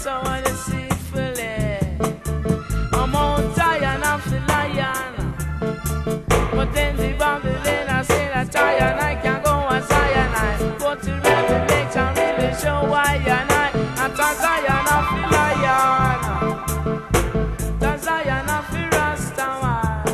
so deceitfully. I'm on Zion of the lion. But then the Babylon, I say that I can't go on Zion. I go to Revelation, really show why I'm a Zion of the lion. The Zion of the Rastaman.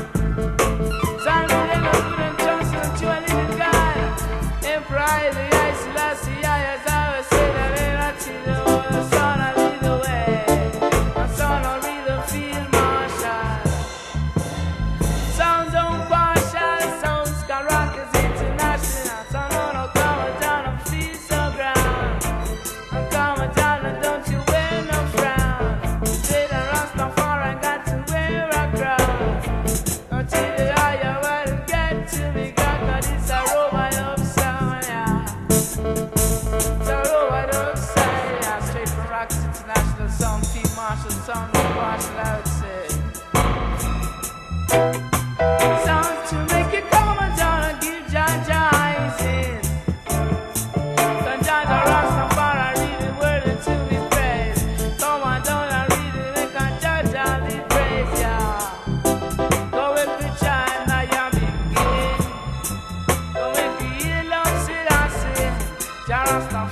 Zion really no good and just and you a little God. In pride, the eyes, last the eyes, I will say that ain't a chill. The son I lead the way. The son I lead the field marshal. Sounds on partial, sounds got rockets international. Son no come down and feel so ground. And come down and don't you wear no frown. Say the Rastafari got to wear a crown. Until the higher world get to me, God, but it's a robot of sound, yeah. It's a robot of sound, yeah. Straight from Rockets International, sound field marshal, sound of partial, I would say. Sound to make you come down and give Jah eyes. Son Jah Rastafari read the word into his praise. Come on down and read it, make a Jah lead praise, yeah. Go with the chant, I am beginning. Go with the love, see, I say. Jah Rastafari.